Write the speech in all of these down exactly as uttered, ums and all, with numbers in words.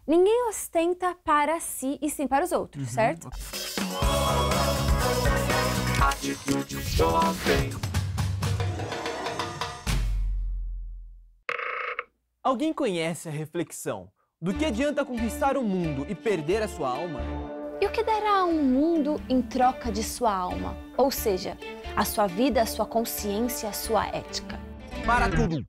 Ninguém ostenta para si e sim para os outros, uhum. certo? Atitude jovem. Alguém conhece a reflexão? Do que adianta conquistar o mundo e perder a sua alma? E o que dará um mundo em troca de sua alma? Ou seja, a sua vida, a sua consciência, a sua ética. Para tudo!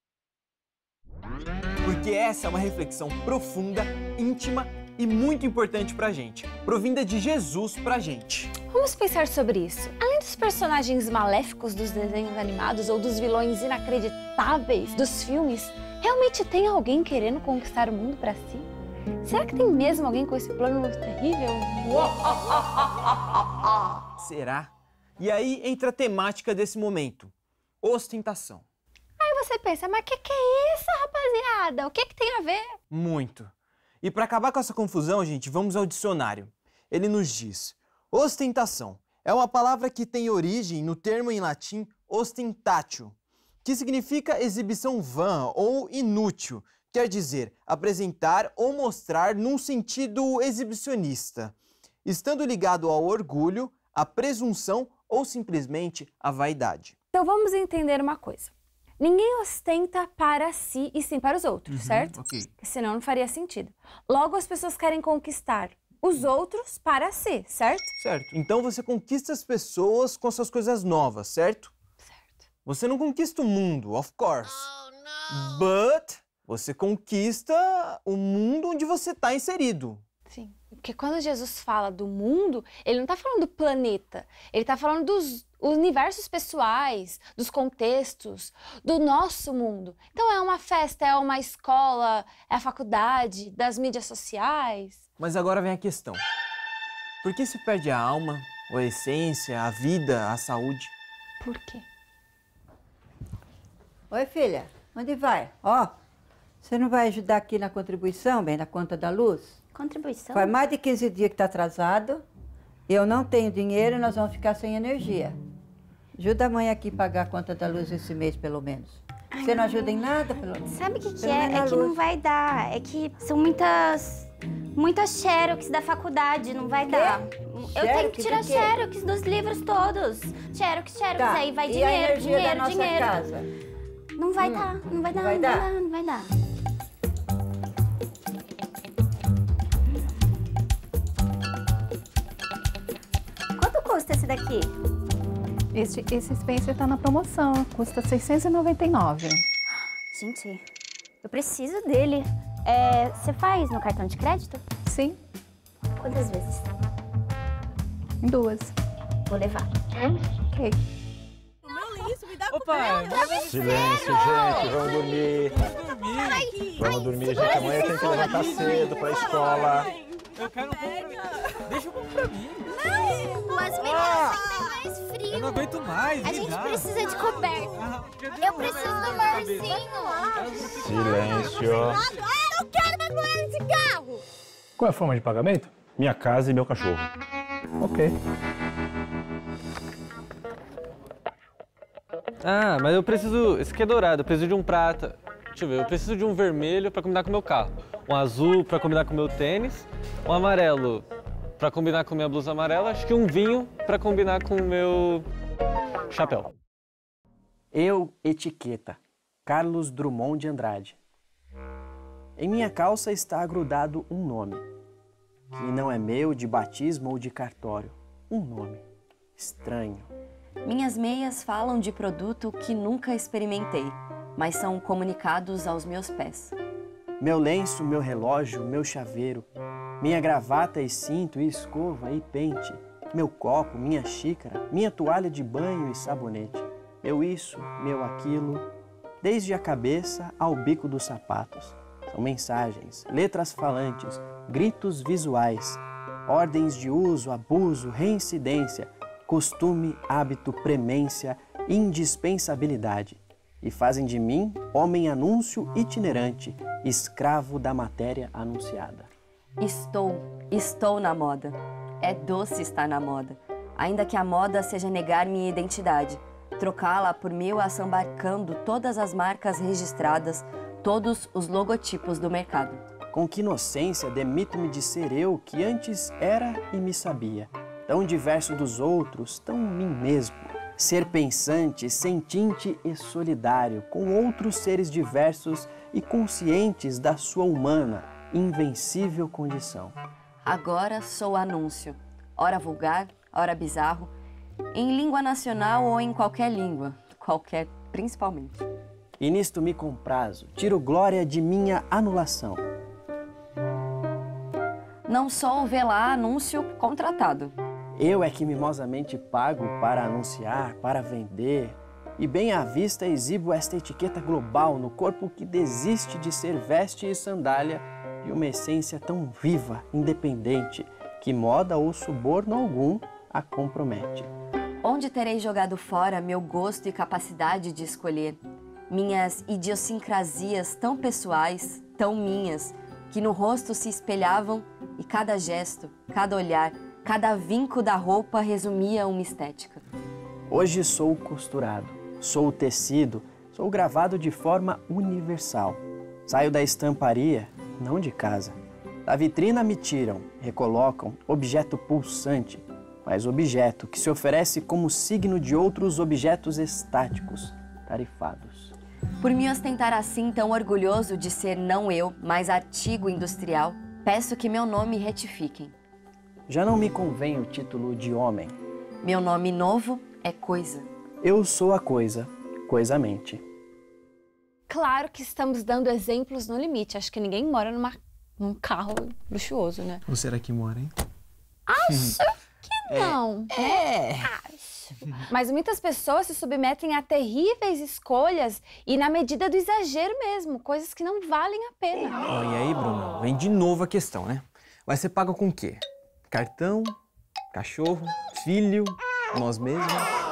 Porque essa é uma reflexão profunda, íntima e muito importante pra gente, provinda de Jesus pra gente. Vamos pensar sobre isso. Além dos personagens maléficos dos desenhos animados ou dos vilões inacreditáveis dos filmes, realmente tem alguém querendo conquistar o mundo pra si? Será que tem mesmo alguém com esse plano terrível? Será? E aí entra a temática desse momento, ostentação. Aí você pensa, mas o que, que é isso, rapaziada? O que, que tem a ver? Muito. E para acabar com essa confusão, gente, vamos ao dicionário. Ele nos diz, ostentação é uma palavra que tem origem no termo em latim ostentatio, que significa exibição vã ou inútil, quer dizer, apresentar ou mostrar num sentido exibicionista, estando ligado ao orgulho, à presunção ou simplesmente à vaidade. Então vamos entender uma coisa. Ninguém ostenta para si e sim para os outros, uhum, certo? Okay. Senão não faria sentido. Logo, as pessoas querem conquistar os outros para si, certo? Certo. Então você conquista as pessoas com suas coisas novas, certo? Certo. Você não conquista o mundo, of course. Oh, But você conquista o mundo onde você está inserido. Sim. Porque quando Jesus fala do mundo, ele não está falando do planeta. Ele está falando dos universos pessoais, dos contextos, do nosso mundo. Então é uma festa, é uma escola, é a faculdade, das mídias sociais. Mas agora vem a questão. Por que se perde a alma, ou a essência, a vida, a saúde? Por quê? Oi, filha. Onde vai? Ó, você não vai ajudar aqui na contribuição, bem, na conta da luz? Contribuição? Faz mais de quinze dias que está atrasado. Eu não tenho dinheiro e nós vamos ficar sem energia. Ajuda a mãe aqui a pagar a conta da luz esse mês, pelo menos. Ai, você não ajuda em nada, pelo menos? Sabe o que, que é? É que não vai dar. É que são muitas... Muitas xerox da faculdade, não vai dar. Eu tenho que tirar xerox dos livros todos. Xerox, xerox, tá. aí vai e dinheiro, a energia dinheiro, da nossa dinheiro. Casa? Não vai hum. dar, não vai dar, não vai não dar, vai dar, não vai dar. Quanto custa esse daqui? Esse, esse Spencer tá na promoção, custa seiscentos e noventa e nove. Gente, eu preciso dele. É, você faz no cartão de crédito? Sim. Quantas vezes? Duas. Vou levar. Ok. O meu lenço, me dá Opa, silêncio, gente, vamos dormir. Vamos dormir. Ai, vamos dormir, gente. Amanhã tem que levantar cedo pra escola. Eu quero um pouco pra... Deixa um pouco pra mim. Não, as meninas têm mais frio. Eu não aguento mais. A gente dá. precisa de coberta. Ah, eu preciso do marcinho. Silêncio. Eu não quero mais morar nesse carro. Qual é a forma de pagamento? Minha casa e meu cachorro. Ok. Ah, mas eu preciso... Esse aqui é dourado, eu preciso de um prata. Deixa eu ver, eu preciso de um vermelho pra combinar com o meu carro. Um azul pra combinar com o meu tênis. Um amarelo pra combinar com minha blusa amarela. Acho que um vinho pra combinar com o meu chapéu. Eu, etiqueta. Carlos Drummond de Andrade. Em minha calça está grudado um nome, que não é meu, de batismo ou de cartório. Um nome estranho. Minhas meias falam de produto que nunca experimentei, mas são comunicados aos meus pés. Meu lenço, meu relógio, meu chaveiro, minha gravata e cinto e escova e pente, meu copo, minha xícara, minha toalha de banho e sabonete, meu isso, meu aquilo, desde a cabeça ao bico dos sapatos. São mensagens, letras falantes, gritos visuais, ordens de uso, abuso, reincidência, costume, hábito, premência, indispensabilidade. E fazem de mim homem anúncio itinerante, escravo da matéria anunciada. Estou, estou na moda. É doce estar na moda. Ainda que a moda seja negar minha identidade, trocá-la por mil assambarcando todas as marcas registradas, todos os logotipos do mercado. Com que inocência demito-me de ser eu que antes era e me sabia, tão diverso dos outros, tão mim mesmo. Ser pensante, sentinte e solidário com outros seres diversos e conscientes da sua humana, invencível condição. Agora sou anúncio, ora vulgar, ora bizarro, em língua nacional ou em qualquer língua, qualquer principalmente. E nisto me comprazo, tiro glória de minha anulação. Não sou velá anúncio contratado. Eu é que mimosamente pago para anunciar, para vender, e bem à vista exibo esta etiqueta global no corpo que desiste de ser veste e sandália de uma essência tão viva, independente, que moda ou suborno algum a compromete. Onde terei jogado fora meu gosto e capacidade de escolher, minhas idiosincrasias tão pessoais, tão minhas, que no rosto se espelhavam e cada gesto, cada olhar, cada vinco da roupa resumia uma estética. Hoje sou costurado, sou tecido, sou gravado de forma universal. Saio da estamparia, não de casa. Da vitrina me tiram, recolocam, objeto pulsante, mas objeto que se oferece como signo de outros objetos estáticos, tarifados. Por me ostentar assim tão orgulhoso de ser não eu, mas artigo industrial, peço que meu nome retifiquem. Já não me convém o título de homem. Meu nome novo é coisa. Eu sou a coisa, coisamente. Claro que estamos dando exemplos no limite. Acho que ninguém mora numa, num carro luxuoso, né? Ou será que mora, hein? Acho que não. É. Acho. Mas muitas pessoas se submetem a terríveis escolhas e na medida do exagero mesmo, coisas que não valem a pena. Oh, e aí, Bruno? Vem de novo a questão, né? Vai ser pago com o quê? Cartão, cachorro, filho, nós mesmos.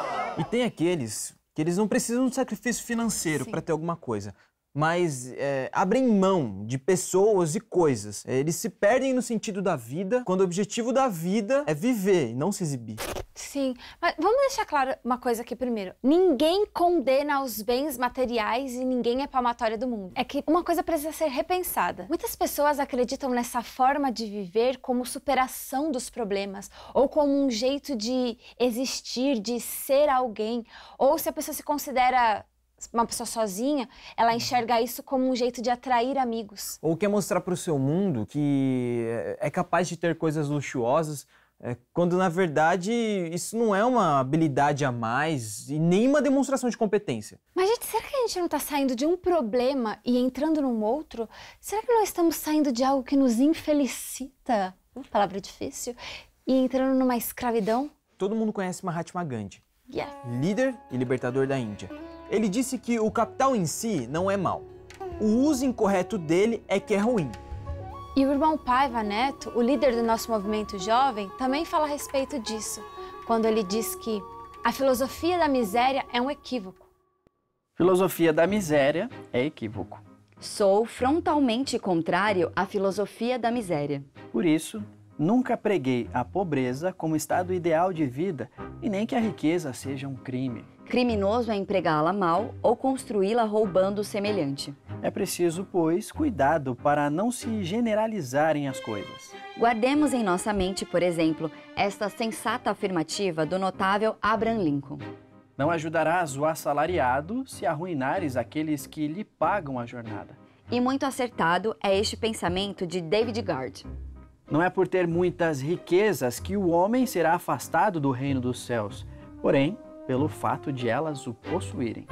E tem aqueles que eles não precisam de sacrifício financeiro para ter alguma coisa, mas é, abrem mão de pessoas e coisas. Eles se perdem no sentido da vida, quando o objetivo da vida é viver e não se exibir. Sim, mas vamos deixar claro uma coisa aqui primeiro. Ninguém condena os bens materiais e ninguém é palmatória do mundo. É que uma coisa precisa ser repensada. Muitas pessoas acreditam nessa forma de viver como superação dos problemas, ou como um jeito de existir, de ser alguém. Ou se a pessoa se considera uma pessoa sozinha, ela enxerga isso como um jeito de atrair amigos. Ou quer mostrar para o seu mundo que é capaz de ter coisas luxuosas, É, quando, na verdade, isso não é uma habilidade a mais e nem uma demonstração de competência. Mas, gente, será que a gente não está saindo de um problema e entrando num outro? Será que nós estamos saindo de algo que nos infelicita, uma palavra difícil, e entrando numa escravidão? Todo mundo conhece Mahatma Gandhi, Yeah. líder e libertador da Índia. Ele disse que o capital em si não é mau. O uso incorreto dele é que é ruim. E o irmão Paiva Neto, o líder do nosso movimento jovem, também fala a respeito disso, quando ele diz que a filosofia da miséria é um equívoco. Filosofia da miséria é equívoco. Sou frontalmente contrário à filosofia da miséria. Por isso, nunca preguei a pobreza como estado ideal de vida e nem que a riqueza seja um crime. Criminoso é empregá-la mal ou construí-la roubando o semelhante. É preciso, pois, cuidado para não se generalizarem as coisas. Guardemos em nossa mente, por exemplo, esta sensata afirmativa do notável Abraham Lincoln. Não ajudarás o assalariado se arruinares aqueles que lhe pagam a jornada. E muito acertado é este pensamento de David Guard. Não é por ter muitas riquezas que o homem será afastado do reino dos céus, porém, pelo fato de elas o possuírem.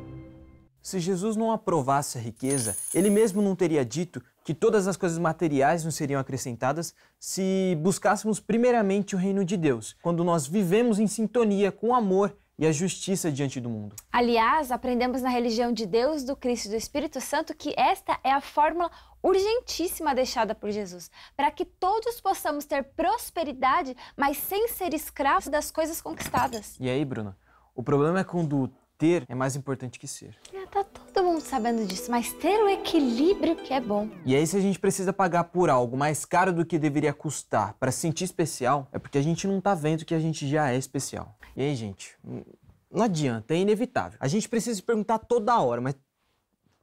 Se Jesus não aprovasse a riqueza, ele mesmo não teria dito que todas as coisas materiais nos seriam acrescentadas se buscássemos primeiramente o reino de Deus, quando nós vivemos em sintonia com o amor e a justiça diante do mundo. Aliás, aprendemos na religião de Deus, do Cristo e do Espírito Santo que esta é a fórmula urgentíssima deixada por Jesus, para que todos possamos ter prosperidade, mas sem ser escravos das coisas conquistadas. E aí, Bruna, o problema é quando ter é mais importante que ser. Já tá todo mundo sabendo disso, mas ter o equilíbrio que é bom. E aí, se a gente precisa pagar por algo mais caro do que deveria custar para se sentir especial, é porque a gente não tá vendo que a gente já é especial. E aí, gente, não adianta, é inevitável. A gente precisa se perguntar toda hora, mas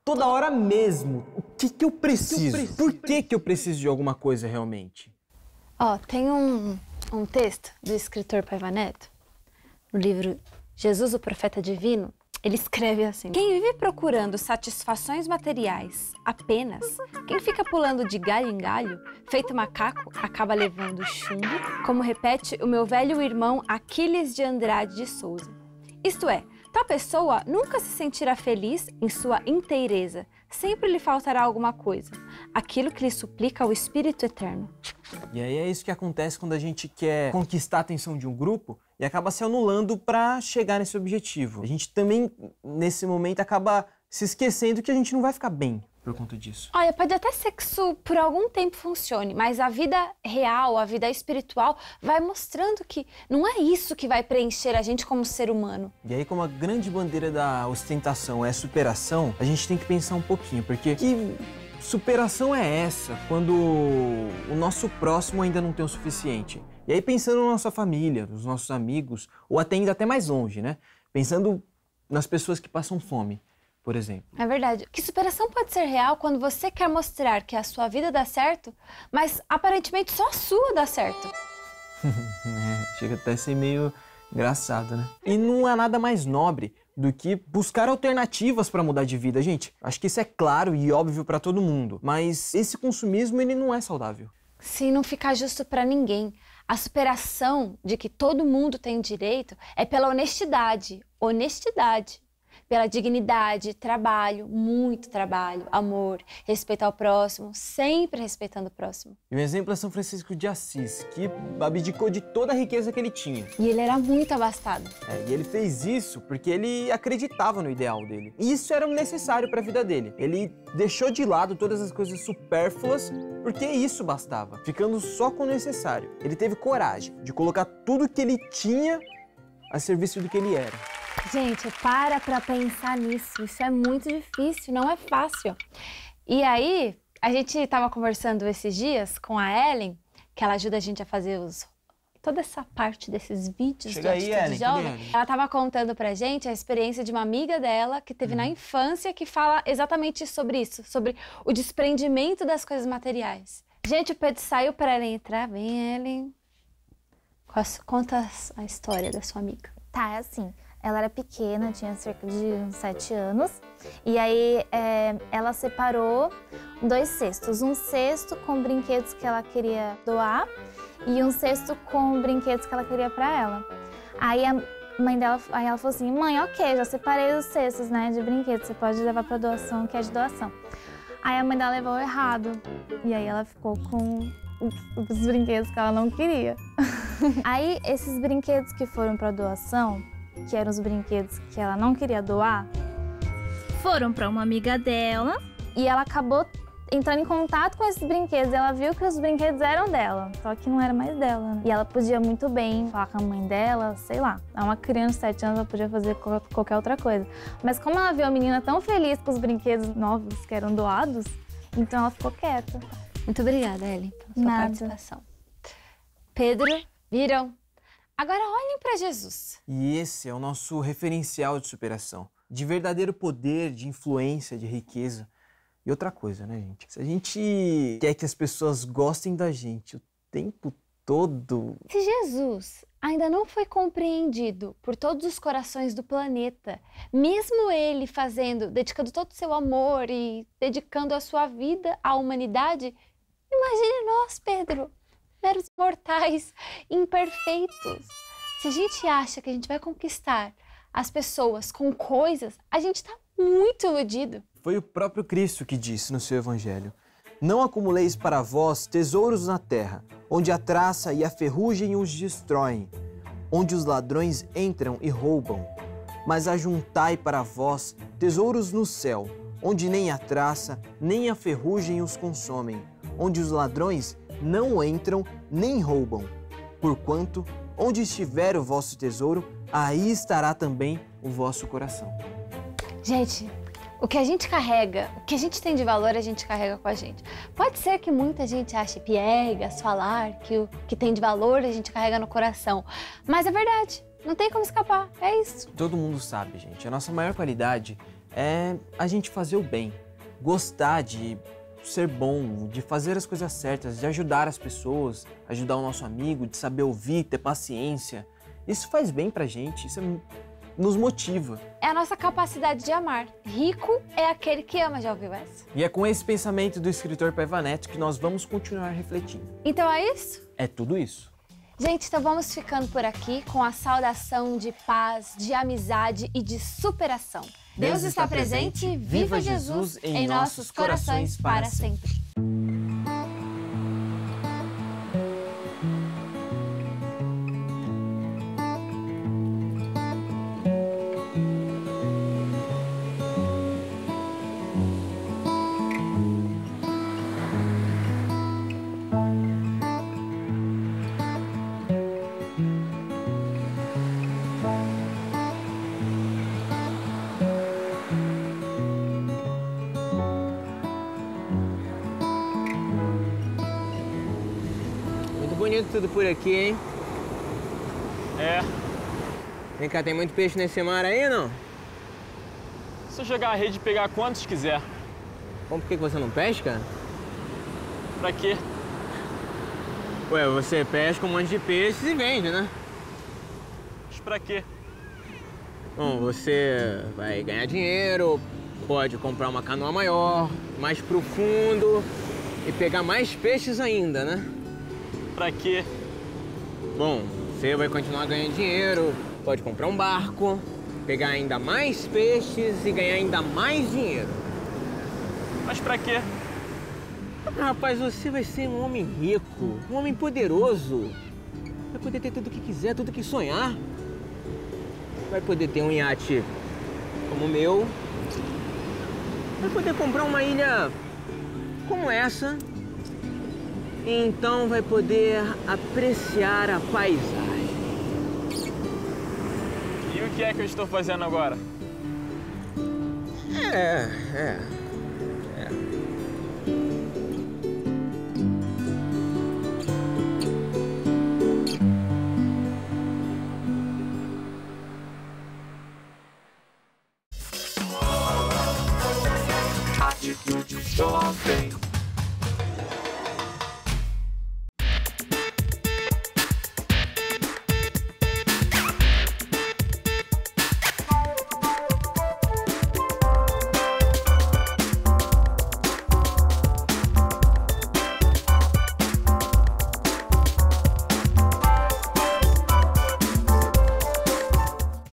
toda hora mesmo. O que que eu preciso? Por que que eu preciso de alguma coisa realmente? Ó, tem um, um texto do escritor Paiva Neto, no livro Jesus, o Profeta Divino. Ele escreve assim: quem vive procurando satisfações materiais apenas, quem fica pulando de galho em galho, feito macaco, acaba levando chumbo, como repete o meu velho irmão Aquiles de Andrade de Souza. Isto é, tal pessoa nunca se sentirá feliz em sua inteireza, sempre lhe faltará alguma coisa, aquilo que lhe suplica o Espírito Eterno. E aí é isso que acontece quando a gente quer conquistar a atenção de um grupo e acaba se anulando para chegar nesse objetivo. A gente também, nesse momento, acaba se esquecendo que a gente não vai ficar bem por conta disso. Olha, pode até ser que isso por algum tempo funcione, mas a vida real, a vida espiritual, vai mostrando que não é isso que vai preencher a gente como ser humano. E aí, como a grande bandeira da ostentação é superação, a gente tem que pensar um pouquinho, porque que superação é essa quando o nosso próximo ainda não tem o suficiente? E aí, pensando na nossa família, nos nossos amigos, ou até ainda até mais longe, né? Pensando nas pessoas que passam fome, por exemplo. É verdade. Que superação pode ser real quando você quer mostrar que a sua vida dá certo, mas aparentemente só a sua dá certo. É, chega até a ser meio engraçado, né? E não há nada mais nobre do que buscar alternativas para mudar de vida, gente. Acho que isso é claro e óbvio para todo mundo, mas esse consumismo, ele não é saudável. Sim, não fica justo para ninguém. A superação de que todo mundo tem direito é pela honestidade. Honestidade. Pela dignidade, trabalho, muito trabalho, amor, respeito ao próximo, sempre respeitando o próximo. E o exemplo é São Francisco de Assis, que abdicou de toda a riqueza que ele tinha. E ele era muito abastado. É, e ele fez isso porque ele acreditava no ideal dele. E isso era necessário para a vida dele. Ele deixou de lado todas as coisas supérfluas porque isso bastava, ficando só com o necessário. Ele teve coragem de colocar tudo que ele tinha a serviço do que ele era. Gente, para pra pensar nisso. Isso é muito difícil, não é fácil. E aí, a gente tava conversando esses dias com a Ellen, que ela ajuda a gente a fazer os, toda essa parte desses vídeos Chega do aí, Atitude Ellen, Jovem. cadê Ellen? Ela tava contando pra gente a experiência de uma amiga dela que teve uhum. na infância, que fala exatamente sobre isso, sobre o desprendimento das coisas materiais. Gente, o Pedro saiu para ela entrar. Vem, Ellen. Conta a história da sua amiga. Tá, é assim. Ela era pequena, tinha cerca de uns sete anos. E aí é, ela separou dois cestos. Um cesto com brinquedos que ela queria doar e um cesto com brinquedos que ela queria pra ela. Aí a mãe dela, aí ela falou assim: mãe, ok, já separei os cestos, né, de brinquedos. Você pode levar pra doação, que é de doação. Aí a mãe dela levou errado. E aí ela ficou com os brinquedos que ela não queria. Aí esses brinquedos que foram pra doação, que eram os brinquedos que ela não queria doar, foram para uma amiga dela e ela acabou entrando em contato com esses brinquedos. Ela viu que os brinquedos eram dela, só que não era mais dela, né? E ela podia muito bem falar com a mãe dela, sei lá. É uma criança de sete anos, ela podia fazer qualquer outra coisa. Mas como ela viu a menina tão feliz com os brinquedos novos que eram doados, então ela ficou quieta. Muito obrigada, Ellen, pela sua Nada. participação. Pedro, viram? Agora olhem para Jesus. E esse é o nosso referencial de superação, de verdadeiro poder, de influência, de riqueza. E outra coisa, né, gente? Se a gente quer que as pessoas gostem da gente o tempo todo... Se Jesus ainda não foi compreendido por todos os corações do planeta, mesmo ele fazendo, dedicando todo o seu amor e dedicando a sua vida à humanidade, imagine nós, Pedro. Meros mortais, imperfeitos. Se a gente acha que a gente vai conquistar as pessoas com coisas, a gente está muito iludido. Foi o próprio Cristo que disse no seu evangelho: não acumuleis para vós tesouros na terra, onde a traça e a ferrugem os destroem, onde os ladrões entram e roubam. Mas ajuntai para vós tesouros no céu, onde nem a traça nem a ferrugem os consomem, onde os ladrões não entram nem roubam. Porquanto, onde estiver o vosso tesouro, aí estará também o vosso coração. Gente, o que a gente carrega, o que a gente tem de valor, a gente carrega com a gente. Pode ser que muita gente ache piegas falar que o que tem de valor a gente carrega no coração, mas é verdade, não tem como escapar, é isso. Todo mundo sabe, gente, a nossa maior qualidade é a gente fazer o bem, gostar de ser bom, de fazer as coisas certas, de ajudar as pessoas, ajudar o nosso amigo, de saber ouvir, ter paciência. Isso faz bem pra gente, isso é, nos motiva. É a nossa capacidade de amar. Rico é aquele que ama, já ouviu essa? E é com esse pensamento do escritor Paiva Neto que nós vamos continuar refletindo. Então é isso? É tudo isso. Gente, então vamos ficando por aqui com a saudação de paz, de amizade e de superação. Deus, Deus está presente, viva Jesus em nossos corações para sempre. Bonito tudo por aqui, hein? É. Vem cá, tem muito peixe nesse mar aí, não? Se eu jogar a rede e pegar quantos quiser. Bom, por que você não pesca? Pra quê? Ué, você pesca um monte de peixes e vende, né? Mas pra quê? Bom, você vai ganhar dinheiro, pode comprar uma canoa maior, mais profundo e pegar mais peixes ainda, né? Pra quê? Bom, você vai continuar ganhando dinheiro, pode comprar um barco, pegar ainda mais peixes e ganhar ainda mais dinheiro. Mas pra quê? Rapaz, você vai ser um homem rico, um homem poderoso. Vai poder ter tudo o que quiser, tudo o que sonhar. Vai poder ter um iate como o meu. Vai poder comprar uma ilha como essa. E então vai poder apreciar a paisagem. E o que é que eu estou fazendo agora? É, é, é. Atitude jovem.